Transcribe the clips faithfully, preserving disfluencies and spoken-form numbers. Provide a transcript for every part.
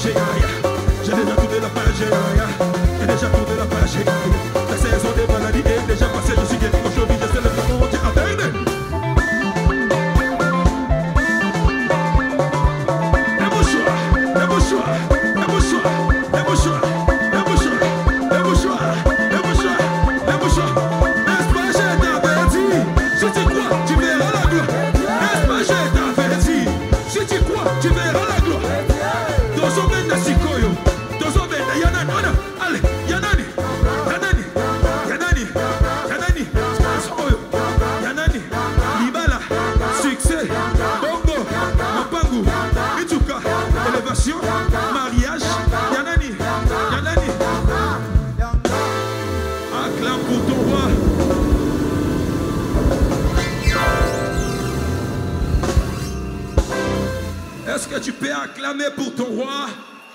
page, j'ai déjà tourné la page, j'ai déjà tourné la page. La saison des maladies est déjà passée, je suis guéri aujourd'hui, je célèbre mon Dieu éternel. Les mouchoirs, les mouchoirs, les mouchoirs, les mouchoirs, les mouchoirs, les mouchoirs, les mouchoirs, les mouchoirs. N'est-ce pas, j'ai t'averti, si tu crois, tu verras la gloire. N'est-ce pas, j'ai t'averti, si tu crois, tu verras la gloire. Dozobenda sikoyo, dozobenda yanani, allez, yanani, yanani, yanani, yanani, sikoyo, yanani, libala, succès, bongo, mapangu, ituka, élévation, mariage, yanani, yanani. Acclame pour ton roi. Est-ce que tu peux acclamer pour ton roi?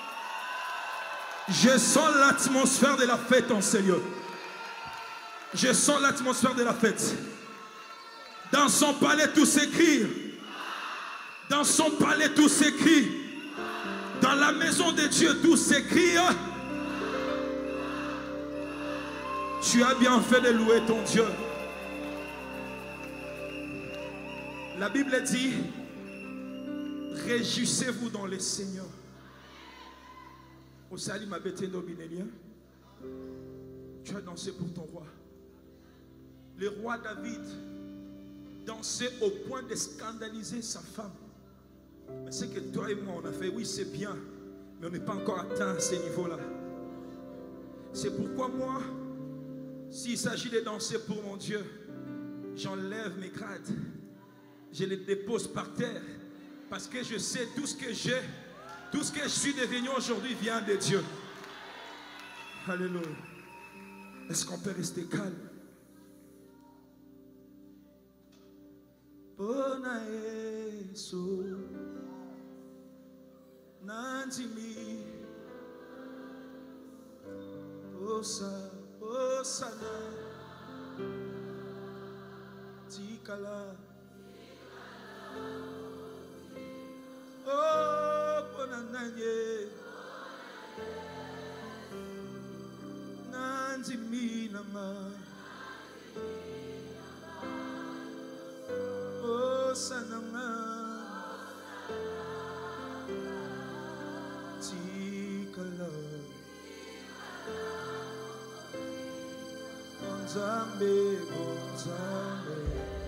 Je sens l'atmosphère de la fête en Seigneur. Je sens l'atmosphère de la fête. Dans son palais tout s'écrit. Dans son palais tout s'écrit. Dans la maison de Dieu tout s'écrit. Tu as bien fait de louer ton Dieu. La Bible dit: réjouissez-vous dans le Seigneur. Au salut ma bête nobinélia. Tu as dansé pour ton roi. Le roi David dansait au point de scandaliser sa femme. Mais c'est que toi et moi on a fait, oui c'est bien, mais on n'est pas encore atteint à ce niveau-là. C'est pourquoi moi, s'il s'agit de danser pour mon Dieu, j'enlève mes grades, je les dépose par terre. Parce que je sais tout ce que j'ai, tout ce que je suis devenu aujourd'hui vient de Dieu. Alléluia. Est-ce qu'on peut rester calme? Bona Yesu Nantimi Osa Osana Tikala. Oh, bonananye, nanzi minama, oh sananga, tikala, bonzambe, bonzambe,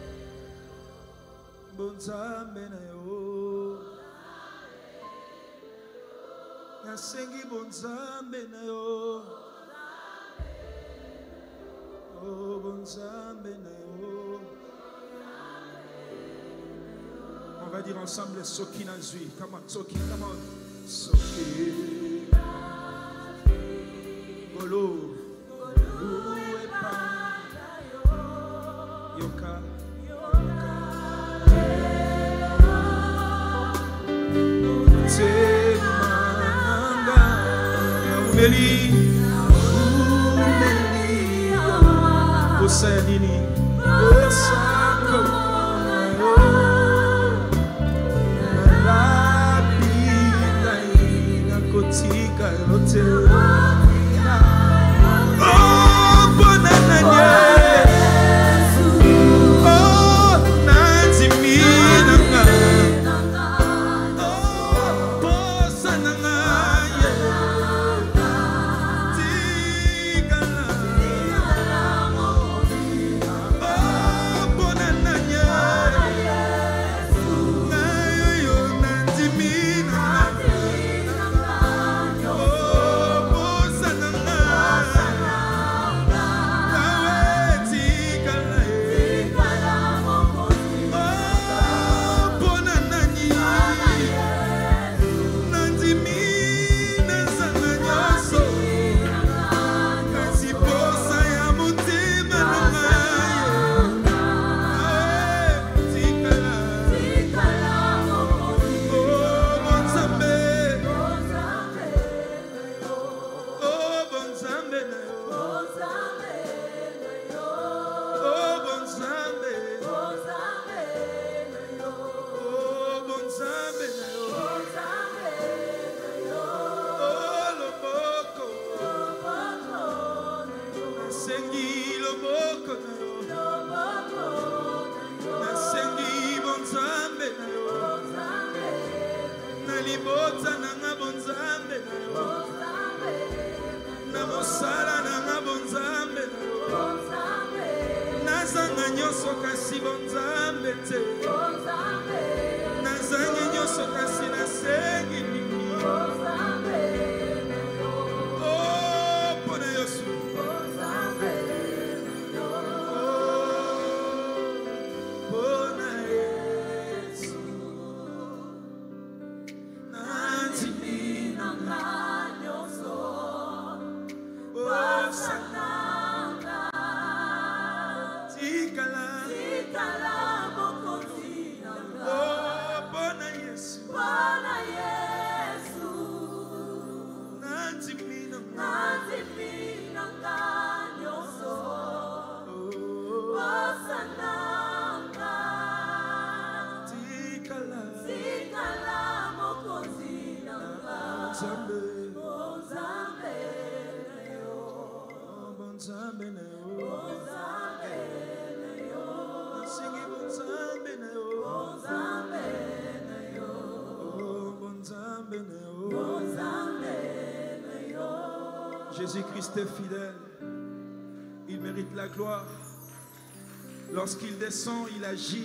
bonzambe na yo. Nasengi bonzambe na yo, oh bonzambe na yo. On va dire ensemble Soki Nazui. Come on, Soki, come on. Soki Golo Golo Epa Yoka Umeli, umeli, osanini, osako, nalabi na kotika yote. Oh, bonananya. Oh, nasengi loboko na yo nasengi bonzambe na yo na libota na nga bonzambe na yo na mosala na nga bonzambe na yo nazanga nyonso kasi bonzambe te nazangi nyonso kasi nasengi nini oh pona Yesu Jésus-Christ est fidèle, il mérite la gloire. Lorsqu'il descend, il agit.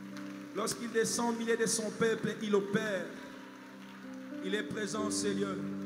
Lorsqu'il descend au milieu de son peuple, il opère. Il est présent, Seigneur.